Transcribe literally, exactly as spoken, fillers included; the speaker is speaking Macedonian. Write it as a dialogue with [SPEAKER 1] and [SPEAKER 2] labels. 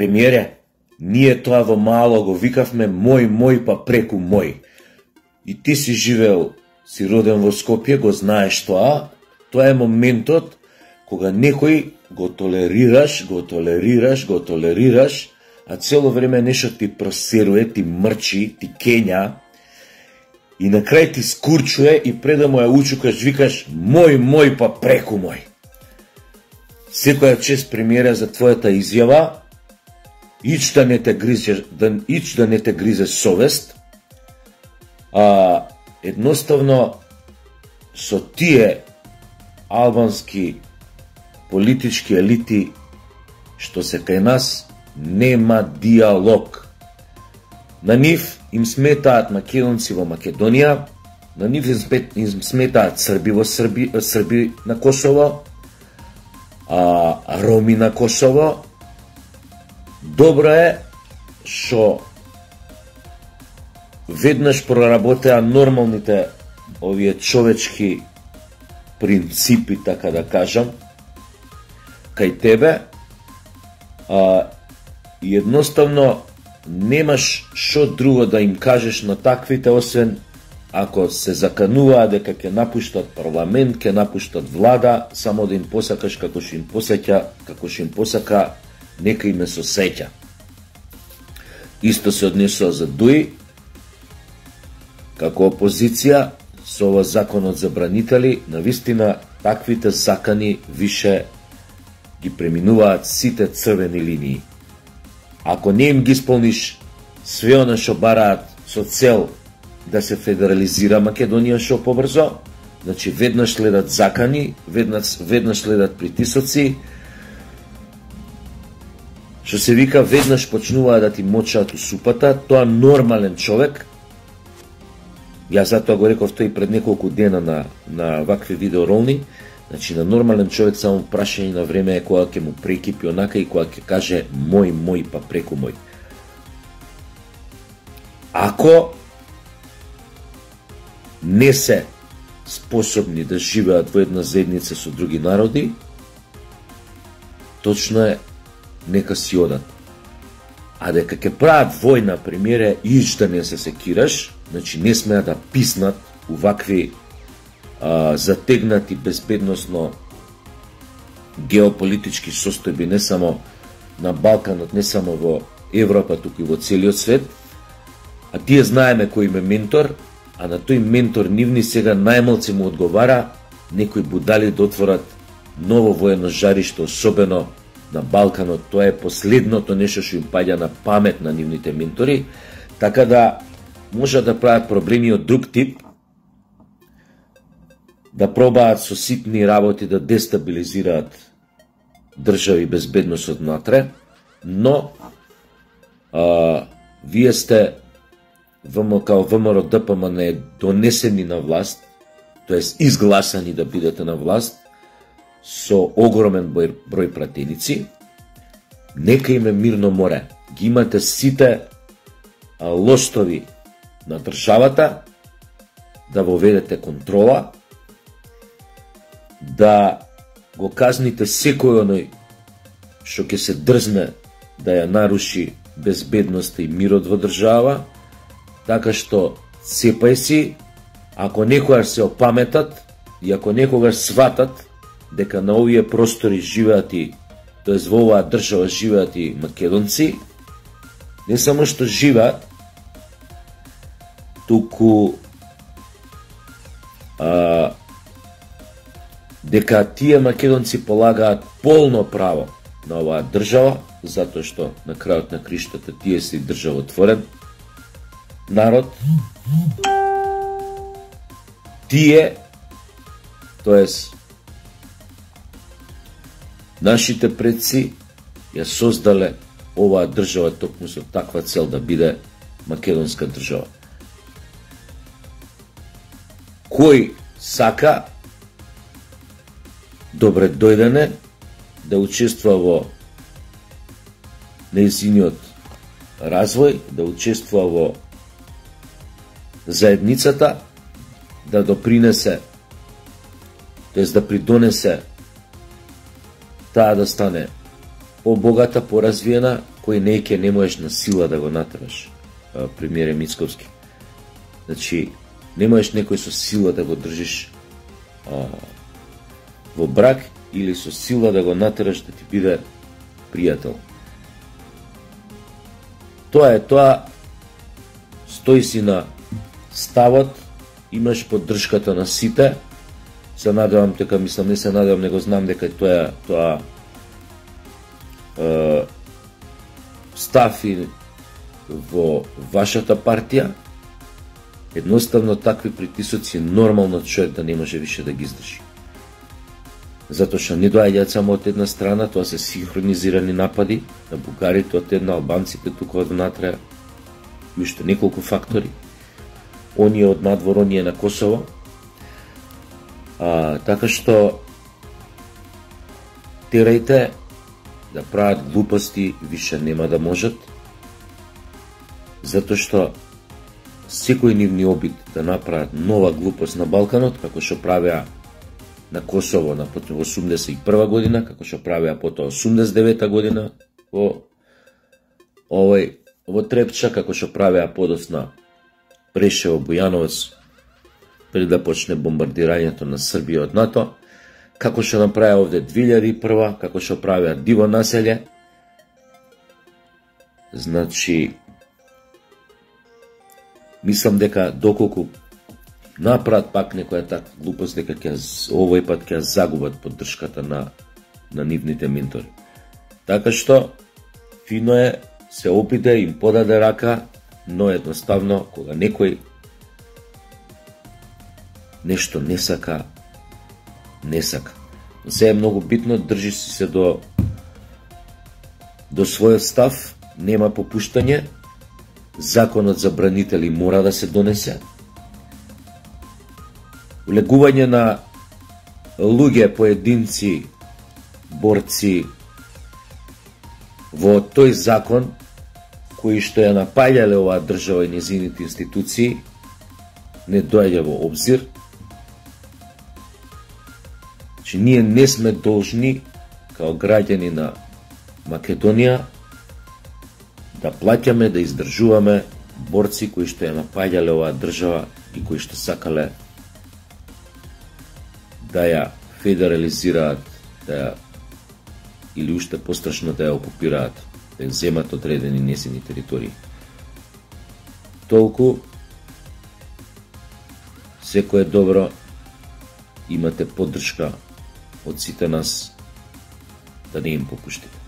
[SPEAKER 1] премиере, ние тоа во мало го викавме мој, мој, па преку мој. И ти си живеел, си роден во Скопје, го знаеш тоа, тоа е моментот кога некој го толерираш, го толерираш, го толерираш, а цело време нешто ти просеруе, ти мрчи, ти кења, и на крај ти скурчуе и пред да му ја учукаш, викаш мој, мој, па преку мој. Секоја чест премиера за твојата изјава, ич да не те гризе, да, ич да не те гризе совест, а едноставно со тие албански политички елити што се кај нас нема диалог. На нив им сметаат македонци во Македонија, на нив им сметаат срби во Срби, срби на Косово, а роми на Косово. Добро е што веднаш проработеа нормалните овие човечки принципи, така да кажам, кај тебе, а, и едноставно немаш шо друго да им кажеш на таквите, освен ако се закануваа дека ќе напуштат парламент, ќе напуштат влада, само да им посакаш како што им посеќа, како што им посака, нека им се сеќа. Исто се однесува за Дуи, како опозиција, со ова законот забранители, навистина таквите закани више ги преминуваат сите црвени линии. Ако не им ги исполниш све она што бараат со цел да се федерализира Македонија што побрзо, значи веднаш следат закани, веднаш, веднаш следат притисоци, што се вика веднаш почнуваат да ти мочаат у супата, тоа нормален човек, јас затоа го реков тој пред неколку дена на, на вакви видеоролни, значи на нормален човек само прашање на време е кога ќе му прекипи онака и кога ќе каже мој, мој, па преку мој. Ако не се способни да живеат во една заедница со други народи, точно е, нека си одат. А дека ќе прават војна, премиере, иш да не се секираш, значи не смеа да писнат увакви а, затегнати безбедносно геополитички состојби, не само на Балканот, не само во Европа, туку и во целиот свет, а тие знаеме кој им е ментор, а на тој ментор нивни сега најмалце му одговара некои будали да отворат ново воено жариште, особено на Балканот. Тоа е последното нешто што им паѓа на памет на нивните ментори, така да може да прават проблеми од друг тип, да пробаат со ситни работи да дестабилизираат држави безбедност однатре, но а, вие сте као ВМРО Д П М Н е донесени на власт, тоест изгласани да бидете на власт, со огромен број, број пратеници, нека им е мирно море. Ги имате сите а, лостови на државата, да воведете контрола, да го казните секој оној што ќе се дрзне да ја наруши безбедноста и мирот во држава, така што цепај си, ако некогаш се опаметат и ако некогаш сватат дека на овие простори живеат и, тоест во оваа држава живеат и македонци, не само што живеат, туку а, дека тие македонци полагаат полно право на оваа држава, затоа што на крајот на криштата тие се државотворен народ. Тие, тоест нашите предци ја создале оваа држава токму со таква цел да биде македонска држава. Кој сака, добре дојдене да учествува во нејзиниот развој, да учествува во заедницата, да допринесе, тоест да придонесе таа да стане побогата, поразвиена, кој неќе не можеш на сила да го натераш, премиере Мицковски. Значи, не можеш некој со сила да го држиш а, во брак или со сила да го натераш да ти биде пријател. Тоа е тоа, стои си на ставот, имаш поддршката на сите, се надевам дека, мислам, не се надевам, него знам дека тоа тоа е, стафи во вашата партија. Едноставно такви притисоци нормално човек да не може више да ги издржи. Затоа што не доаѓаат само од една страна, тоа се синхронизирани напади на бугарите од една, албанците тука од внатре, и уште неколку фактори. Оние од надвор, оние на Косово. А, така што терајте да прават глупости, више нема да можат, затоа што секој нивни обид да направат нова глупост на Балканот, како што правеа на Косово на осумдесет и прва година, како што правеа потоа осумдесет и девета година во овој во Трепча, како што правеа подоцна Прешево, Бујановец, пред да почне бомбардирањето на Србија од НАТО, како што направеа овде две илјади и прва, како што правеа диво населје. Значи, мислам дека доколку направат пак некоја така глупост, дека ќе овој пат ќе загубат поддршката на на нивните ментори. Така што фино е се опиде им подаде рака, но едноставно кога некој нешто не сака, не сака. Но се е многу битно, држи си се до до својот став, нема попуштање. Законот за бранители мора да се донесе. Влегување на луѓе, поединци, борци во тој закон кои што ја напаѓале оваа држава и незините институции не доаѓа во обзир. Че ние не сме должни као граѓани на Македонија да плаќаме, да издржуваме борци кои што ја напаѓале оваа држава и кои што сакале да ја федерализираат, да ја или уште пострашно да ја окупираат, да ја земат одредени несени територии. Толку, секој е добро, имате поддршка од сите нас да не им попуштите.